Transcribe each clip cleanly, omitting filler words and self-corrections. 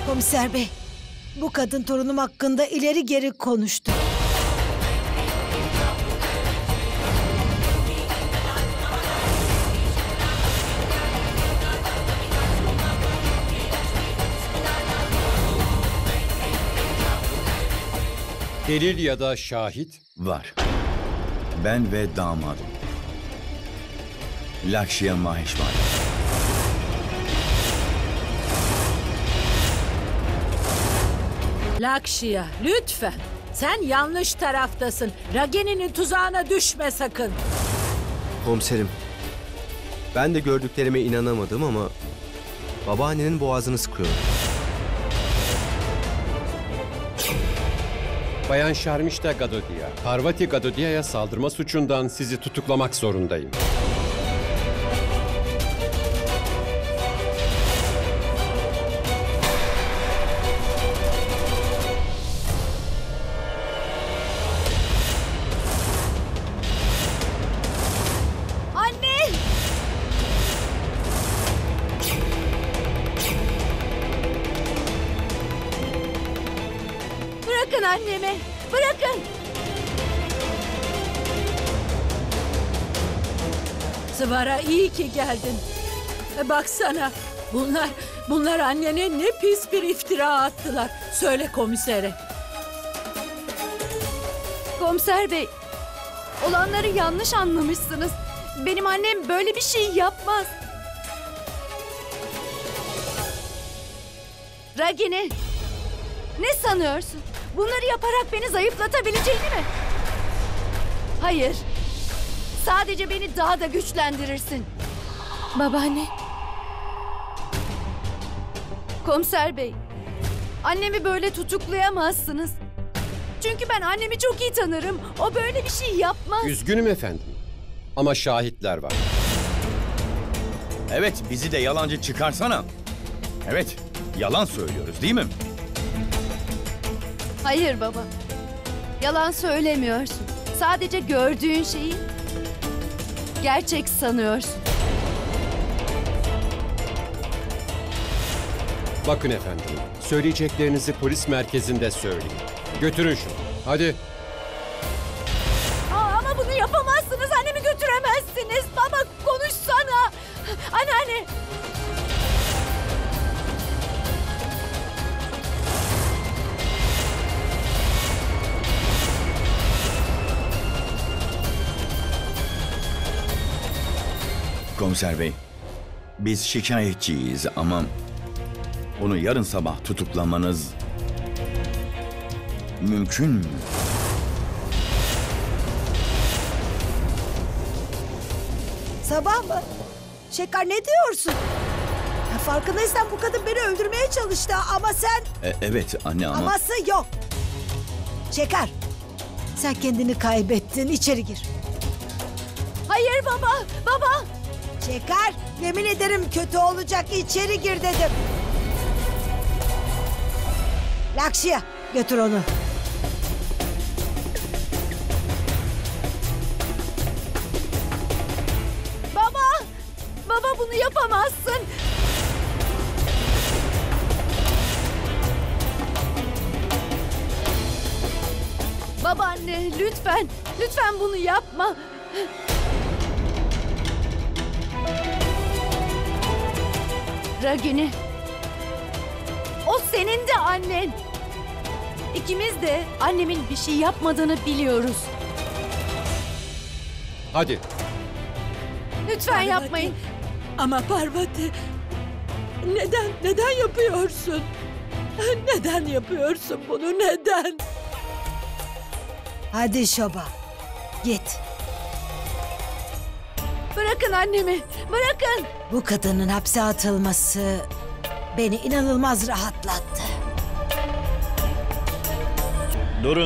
Komiser bey, bu kadın torunum hakkında ileri geri konuştu. Delil ya da şahit? Var. Ben ve damadım. Lakşya Maheshwari. Lakşya, lütfen. Sen yanlış taraftasın. Ragini'nin tuzağına düşme sakın. Komiserim, ben de gördüklerime inanamadım ama babaannenin boğazını sıkıyorum. Bayan Şarmişta Gadodia, Parvati Gadodia'ya saldırma suçundan sizi tutuklamak zorundayım. Anne! Bırakın annemi, bırakın! Sıvara, iyi ki geldin. Baksana, bunlar annene ne pis bir iftira attılar. Söyle komisere. Komiser bey, olanları yanlış anlamışsınız. Benim annem böyle bir şey yapmaz. Ragini, ne sanıyorsun? Bunları yaparak beni zayıflatabileceğini mi? Hayır. Sadece beni daha da güçlendirirsin. Babaanne. Komiser bey, annemi böyle tutuklayamazsınız. Çünkü ben annemi çok iyi tanırım. O böyle bir şey yapmaz. Üzgünüm efendim. Ama şahitler var. Evet, bizi de yalancı çıkarsana. Evet, yalan söylüyoruz değil mi? Hayır baba. Yalan söylemiyorsun. Sadece gördüğün şeyi gerçek sanıyorsun. Bakın efendim, söyleyeceklerinizi polis merkezinde söyleyin. Götürün şunu. Hadi. Ama bunu yapamazsınız. Annemi götüremezsiniz. Baba konuşsana. Anneanne. Komiser bey, biz şikayetçiyiz ama onu yarın sabah tutuklamanız mümkün mü? Sabah mı? Şeker, ne diyorsun? Ya farkındaysan bu kadın beni öldürmeye çalıştı ama sen... Evet anne ama... Aması yok. Şeker, sen kendini kaybettin. İçeri gir. Hayır baba. Baba. Şeker, yemin ederim kötü olacak. İçeri gir dedim. Lakşya, götür onu. Baba. Baba bunu yapamazsın. Babaanne lütfen. Lütfen bunu yapma. Ragini. O senin de annen. İkimiz de annemin bir şey yapmadığını biliyoruz. Hadi. Lütfen Parvati. yapmayın. Ama Parvati, neden yapıyorsun? Neden yapıyorsun bunu, neden? Hadi Şoba, git. Bırakın annemi. Bırakın. Bu kadının hapse atılması beni inanılmaz rahatlattı. Durun.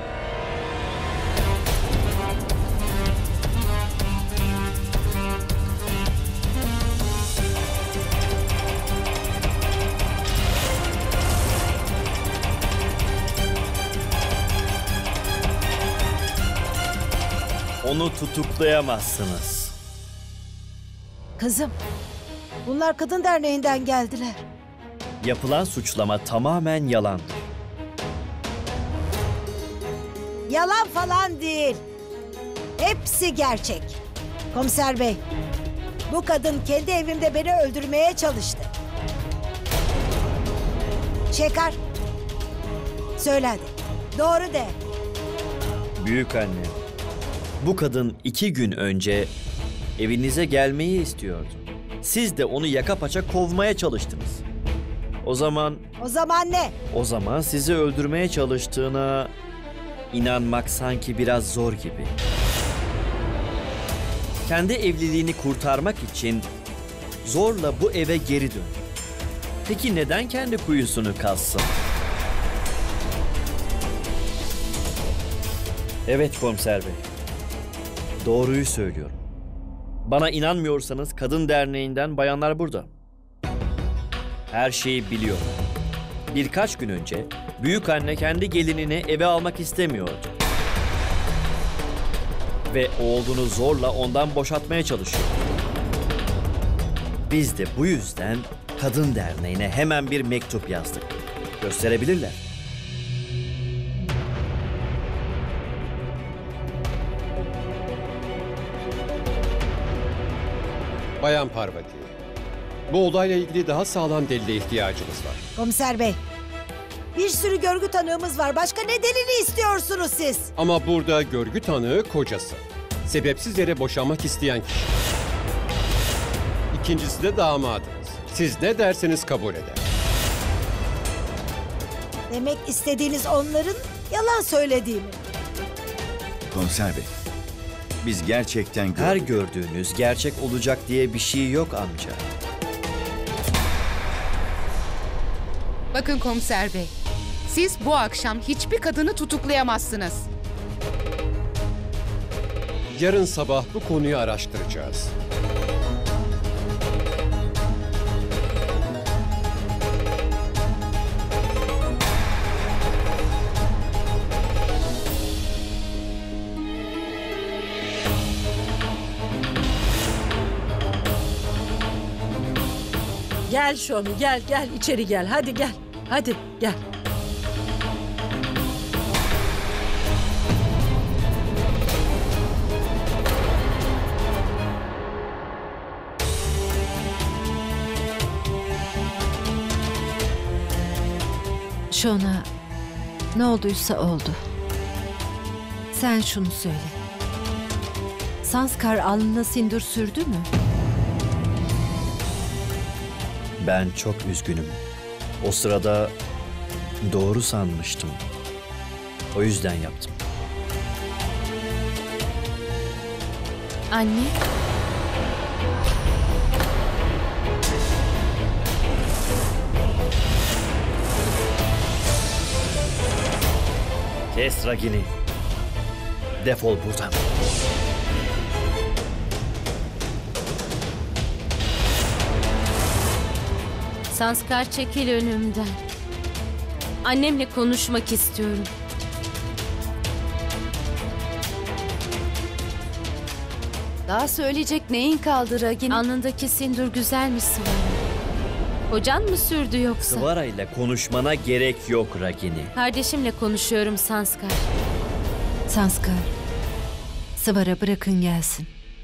Onu Yapılan suçlama tamamen yalandı. Yalan falan değil. Hepsi gerçek. Komiser bey, bu kadın kendi evimde beni öldürmeye çalıştı. Şekar, söyle hadi. Doğru de. Büyük anne, bu kadın 2 gün önce evinize gelmeyi istiyordu. Siz de onu yaka paça kovmaya çalıştınız. O zaman Ne? sizi öldürmeye çalıştığına inanmak sanki biraz zor gibi. Kendi evliliğini kurtarmak için zorla bu eve geri döndü. Peki neden kendi kuyusunu kazsın? Evet komiser bey. Doğruyu söylüyorum. Bana inanmıyorsanız Kadın Derneği'nden bayanlar burada. Her şeyi biliyor. Birkaç gün önce büyük anne kendi gelinini eve almak istemiyordu. Ve oğlunu zorla ondan boşaltmaya çalışıyor. Biz de bu yüzden Kadın Derneği'ne hemen bir mektup yazdık. Gösterebilirler. Bayan Parvati, bu olayla ilgili daha sağlam delile ihtiyacımız var. Komiser bey, bir sürü görgü tanığımız var. Başka ne delili istiyorsunuz siz? Ama burada görgü tanığı kocası. Sebepsiz yere boşanmak isteyen kişi. İkincisi de damadınız. Siz ne derseniz kabul eder. Demek istediğiniz onların yalan söylediğimi. Komiser bey, biz gerçekten Her gördüğünüz gerçek olacak diye bir şey yok amca. Bakın komiser bey, siz bu akşam hiçbir kadını tutuklayamazsınız. Yarın sabah bu konuyu araştıracağız. Gel Şomi, gel içeri gel. Hadi gel. Hadi gel. Şona ne olduysa oldu. Sen şunu söyle. Sanskar alnına sindir sürdü mü? Ben çok üzgünüm. O sırada doğru sanmıştım. O yüzden yaptım. Anne. Kes Ragini. Defol buradan. Sanskar çekil önümden. Annemle konuşmak istiyorum. Daha söyleyecek neyin kaldı Ragini? Alnındaki sindur güzel mi Sıvara? Kocan mı sürdü yoksa? Sıvara ile konuşmana gerek yok Ragini. Kardeşimle konuşuyorum Sanskar. Sanskar. Sıvara bırakın gelsin.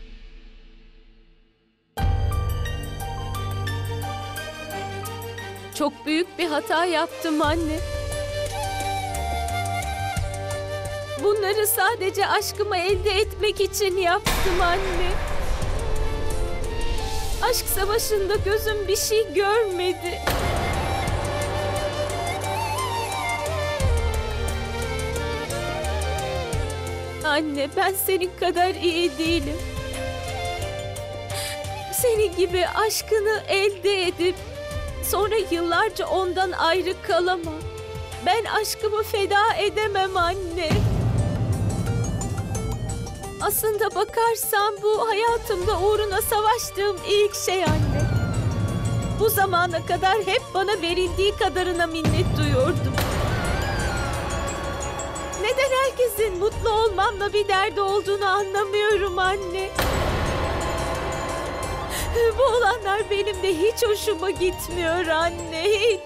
Çok büyük bir hata yaptım anne. Bunları sadece aşkımı elde etmek için yaptım anne. Aşk savaşında gözüm bir şey görmedi. Anne, ben senin kadar iyi değilim. Senin gibi aşkını elde edip sonra yıllarca ondan ayrı kalamam. Ben aşkımı feda edemem anne. Aslında bakarsan bu hayatımda uğruna savaştığım ilk şey anne. Bu zamana kadar hep bana verildiği kadarına minnet duyuyordum. Neden herkesin mutlu olmamla bir derdi olduğunu anlamıyorum anne. Bu olanlar benim de hiç hoşuma gitmiyor anne, hiç.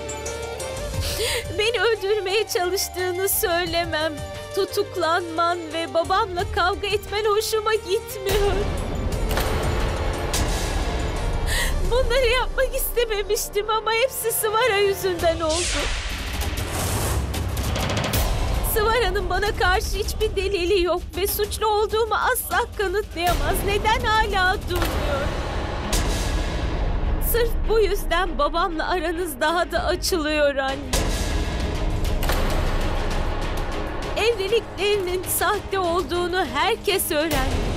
Beni öldürmeye çalıştığını söylemem, tutuklanman ve babamla kavga etmen hoşuma gitmiyor. Bunları yapmak istememiştim ama hepsi Svara yüzünden oldu. Svara'nın bana karşı hiçbir delili yok ve suçlu olduğumu asla kanıtlayamaz. Neden hala durmuyor? Sırf bu yüzden babamla aranız daha da açılıyor anne. Evliliklerinin sahte olduğunu herkes öğrendi.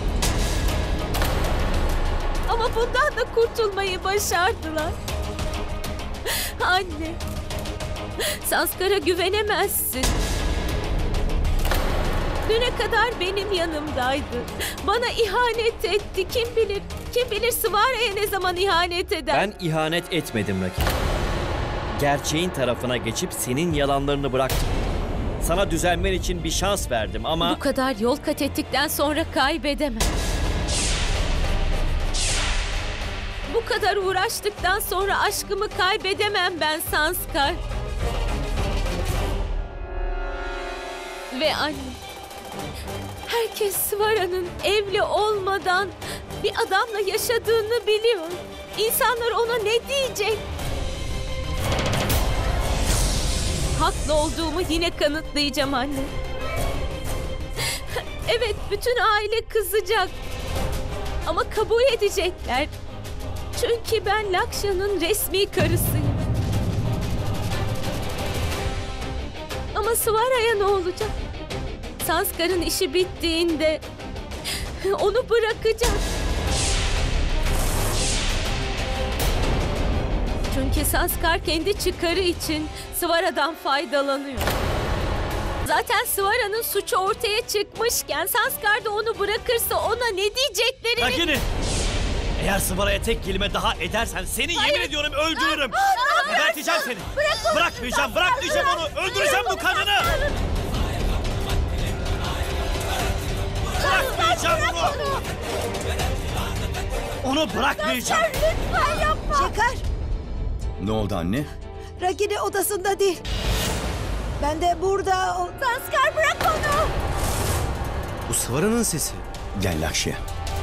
Ama bundan da kurtulmayı başardılar. Anne, Sanskar'a güvenemezsin. Düne kadar benim yanımdaydı. Bana ihanet etti. Kim bilir Svara'ya ne zaman ihanet eder. Ben ihanet etmedim Raki. Gerçeğin tarafına geçip senin yalanlarını bıraktım. Sana düzelmen için bir şans verdim ama... Bu kadar yol kat ettikten sonra kaybedemem. Bu kadar uğraştıktan sonra aşkımı kaybedemem ben Sanskar. Ve anne, herkes Svara'nın evli olmadan bir adamla yaşadığını biliyor. İnsanlar ona ne diyecek? Haklı olduğumu yine kanıtlayacağım anne. Evet, bütün aile kızacak. Ama kabul edecekler. Çünkü ben Laksha'nın resmi karısıyım. Ama Svara'ya ne olacak? Sanskar'ın işi bittiğinde onu bırakacak. Çünkü Sanskar kendi çıkarı için Svara'dan faydalanıyor. Zaten Svara'nın suçu ortaya çıkmışken Sanskar da onu bırakırsa ona ne diyeceklerini... Ragini! Eğer Svara'ya tek kelime daha edersen seni yemin ediyorum öldürürüm. Geberteceğim seni. Bırakmayacağım onu. Öldüreceğim bu kadını. Bırakmayacağım onu. Onu bırakmayacağım. Lütfen yapma. Şeker, Ne oldu anne? Ragini odasında değil. Ben de burada. Sanskar, bırak onu. Bu Svara'nın sesi. Gel Lakşya.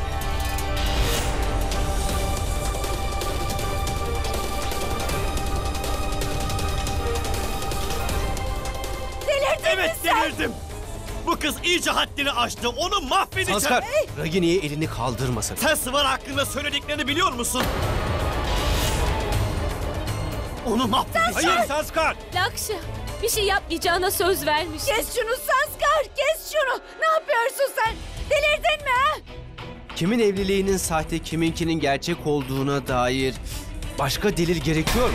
Evet delirdim. Bu kız iyice haddini aştı. Onu mahvedeceğim. Sanskar, Ragini'ye elini kaldırma sakın. Sen Svara hakkında söylediklerini biliyor musun? Onu mahvedeceğim. Hayır Sanskar. Lakşa, bir şey yapmayacağına söz vermiş. Kes şunu Sanskar, kes şunu. Ne yapıyorsun sen? Delirdin mi ha? Kimin evliliğinin sahte, kiminkinin gerçek olduğuna dair başka delil gerekiyor mu?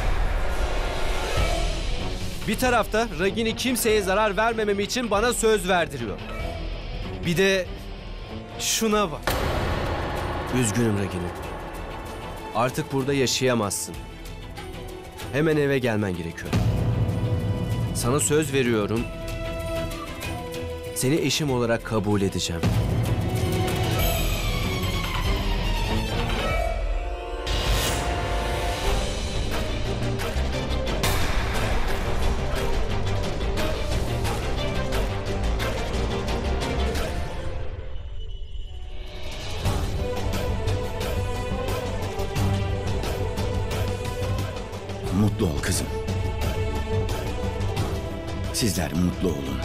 Bir tarafta Ragini kimseye zarar vermemem için bana söz verdiriyor. Bir de şuna bak. Üzgünüm Ragini. Artık burada yaşayamazsın. Hemen eve gelmen gerekiyor. Sana söz veriyorum. Seni eşim olarak kabul edeceğim. Mutlu ol kızım. Sizler mutlu olun.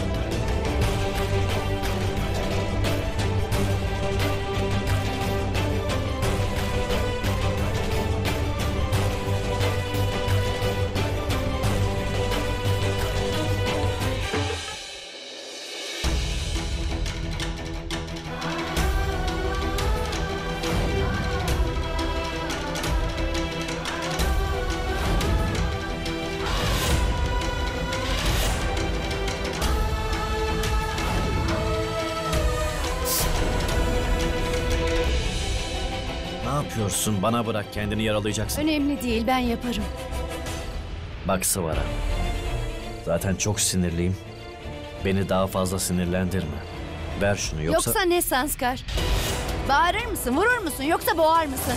Ne yapıyorsun? Bana bırak, kendini yaralayacaksın. Önemli değil, ben yaparım. Bak Svara. Zaten çok sinirliyim. Beni daha fazla sinirlendirme. Ver şunu yoksa... Yoksa ne Sanskar? Bağırır mısın, vurur musun yoksa boğar mısın?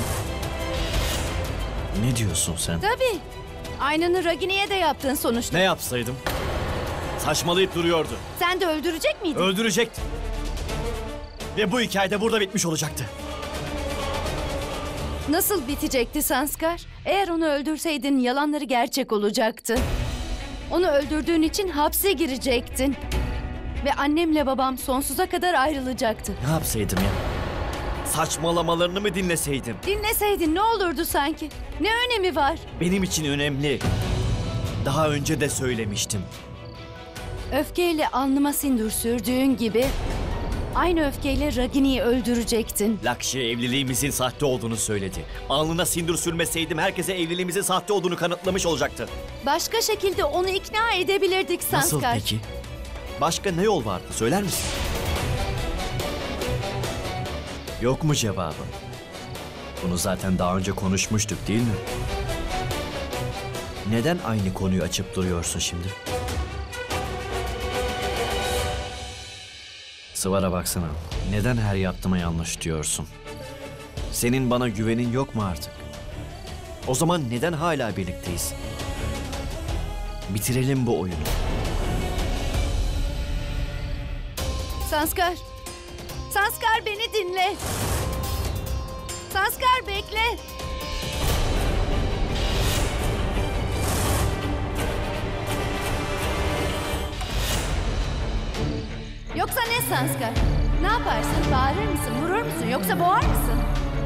Ne diyorsun sen? Tabii. Aynını Ragini'ye de yaptın sonuçta. Ne yapsaydım? Saçmalayıp duruyordu. Sen de öldürecek miydin? Öldürecekti. Ve bu hikaye de burada bitmiş olacaktı. Nasıl bitecekti Sanskar? Eğer onu öldürseydin yalanları gerçek olacaktı. Onu öldürdüğün için hapse girecektin. Ve annemle babam sonsuza kadar ayrılacaktı. Ne yapsaydım ya? Saçmalamalarını mı dinleseydim? Dinleseydin ne olurdu sanki? Ne önemi var? Benim için önemli. Daha önce de söylemiştim. Öfkeyle alnıma sindur sürdüğün gibi aynı öfkeyle Ragini'yi öldürecektin. Lakşi evliliğimizin sahte olduğunu söyledi. Alnına sindir sürmeseydim herkese evliliğimizin sahte olduğunu kanıtlamış olacaktı. Başka şekilde onu ikna edebilirdik Sanskar. Nasıl peki? Başka ne yol vardı söyler misin? Yok mu cevabın? Bunu zaten daha önce konuşmuştuk değil mi? Neden aynı konuyu açıp duruyorsun şimdi? Sıvara baksana. Neden her yaptığıma yanlış diyorsun? Senin bana güvenin yok mu artık? O zaman neden hala birlikteyiz? Bitirelim bu oyunu. Sanskar. Sanskar beni dinle. Sanskar bekle. Yoksa ne Sanskar? Ne yaparsın? Bağırır mısın? Vurur musun? Yoksa boğar mısın?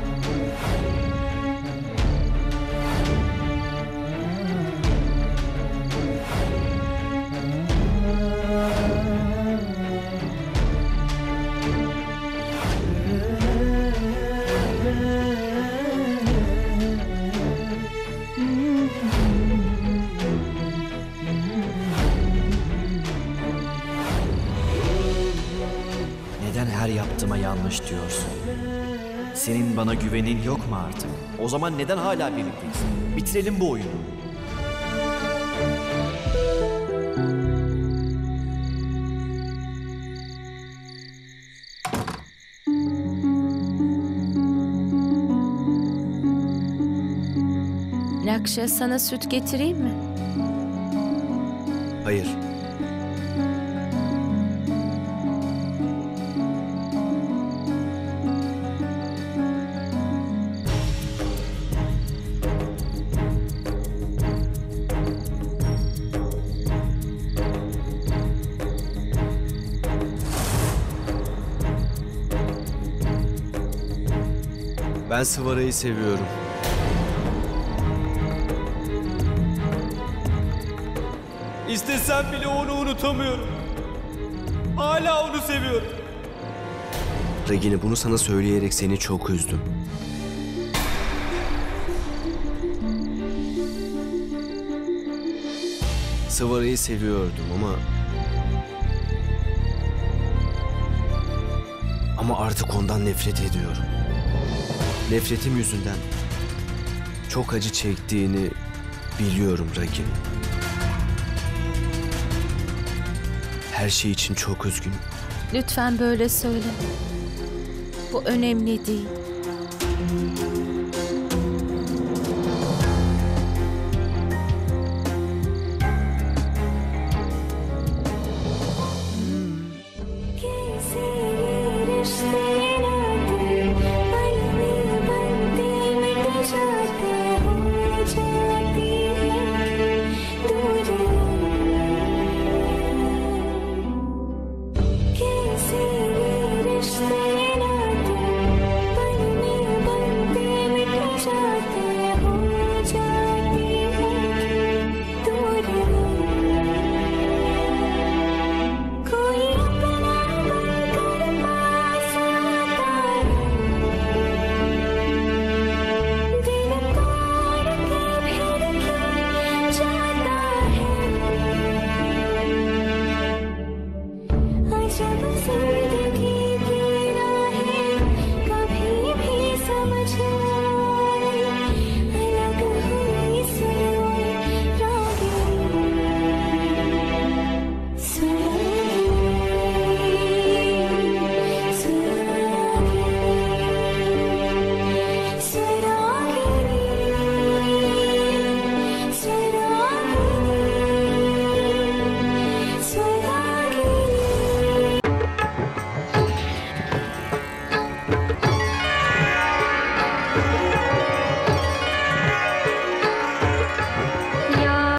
Neden her yaptığıma yanlış diyorsun? Senin bana güvenin yok mu artık? O zaman neden hala birlikteyiz? Bitirelim bu oyunu. Lakşa, sana süt getireyim mi? Hayır. Ben Sıvara'yı seviyorum. İstesem bile onu unutamıyorum. Hala onu seviyorum. Ragini, bunu sana söyleyerek seni çok üzdüm. Sıvara'yı seviyordum ama artık ondan nefret ediyorum. Nefretim yüzünden çok acı çektiğini biliyorum Ragini. Her şey için çok üzgünüm. Lütfen böyle söyleme. Bu önemli değil.